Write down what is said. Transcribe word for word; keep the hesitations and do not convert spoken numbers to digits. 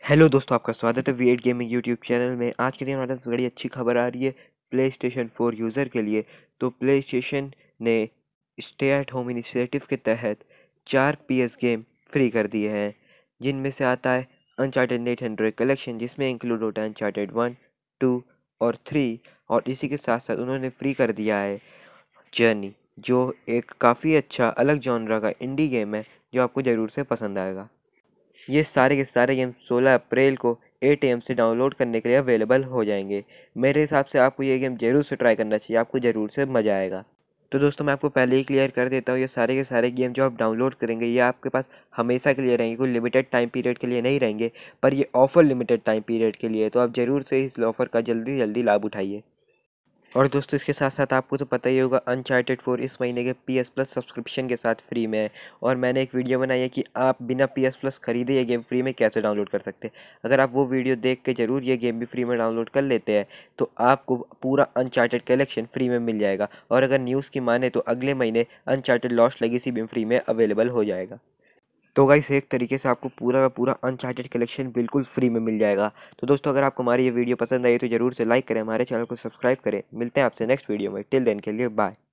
Hello दोस्तों, आपका स्वागत है V eight gaming YouTube channel में। आज के दिन हमारे पास बड़ी अच्छी खबर आ रही है प्ले स्टेशन फोर यूज़र के लिए। तो प्ले स्टेशन ने स्टे एट होम इनिशिएटिव के तहत चार पीएस गेम फ्री कर दिए हैं, जिनमें से आता है अनचार्टेड नेथन ड्रेक कलेक्शन, जिसमें इंक्लूड होता है अनचार्टेड वन, टू और थ्री। और इसी के साथ साथ उन्होंने फ्री कर दिया है जर्नी, जो एक काफ़ी अच्छा अलग जॉनरा का इंडी गेम है, जो आपको ज़रूर से पसंद आएगा। ये सारे के सारे गेम सोलह अप्रैल को एट ए एम से डाउनलोड करने के लिए अवेलेबल हो जाएंगे। मेरे हिसाब से आपको ये गेम ज़रूर से ट्राई करना चाहिए, आपको ज़रूर से मज़ा आएगा। तो दोस्तों, मैं आपको पहले ही क्लियर कर देता हूँ, ये सारे के सारे गेम जो आप डाउनलोड करेंगे ये आपके पास हमेशा के लिए रहेंगे, कोई लिमिटेड टाइम पीरियड के लिए नहीं रहेंगे। पर ये ऑफ़र लिमिटेड टाइम पीरियड के लिए है, तो आप ज़रूर से इस ऑफ़र का जल्दी जल्दी लाभ उठाइए। और दोस्तों, इसके साथ साथ आपको तो पता ही होगा अनचार्टेड फोर इस महीने के पी एस प्लस सब्सक्रिप्शन के साथ फ्री में है। और मैंने एक वीडियो बनाई है कि आप बिना पी एस प्लस खरीदे ये गेम फ्री में कैसे डाउनलोड कर सकते हैं। अगर आप वो वीडियो देख के ज़रूर ये गेम भी फ्री में डाउनलोड कर लेते हैं तो आपको पूरा अनचार्टेड कलेक्शन फ्री में मिल जाएगा। और अगर न्यूज़ की माने तो अगले महीने अनचार्टेड लॉस्ट लेगेसी भी फ्री में अवेलेबल हो जाएगा। तो गाइस, एक तरीके से आपको पूरा का पूरा अनचार्टेड कलेक्शन बिल्कुल फ्री में मिल जाएगा। तो दोस्तों, अगर आपको हमारी ये वीडियो पसंद आई तो ज़रूर से लाइक करें, हमारे चैनल को सब्सक्राइब करें। मिलते हैं आपसे नेक्स्ट वीडियो में। टिल देन के लिए बाय।